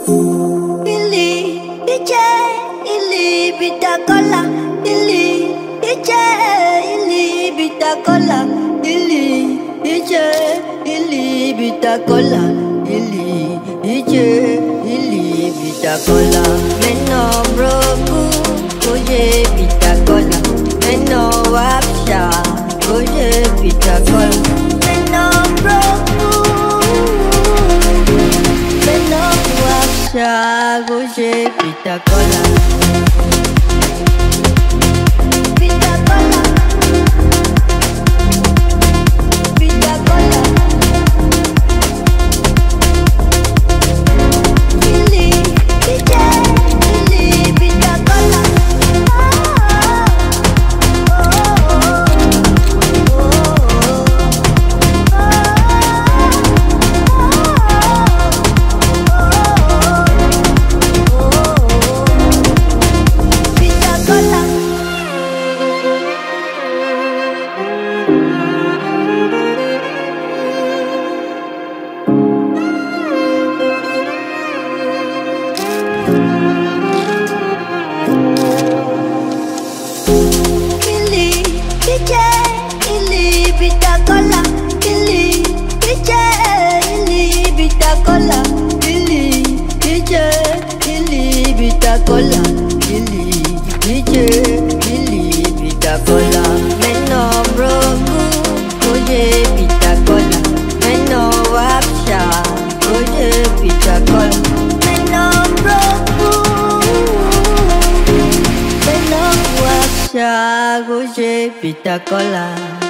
DJ, ili bita cola, DJ, ili bita cola, DJ, ili bita cola, DJ, ili bita cola. Meno broku, oye bita cola. Meno wapsha, oye bita cola. Meno broku, meno wapsha, oye bita cola. Cola, DJ, ili bita cola. Meno broku, oye bita cola. Meno wapsha, oye bita cola. Meno broku, meno wapsha, oye bita cola.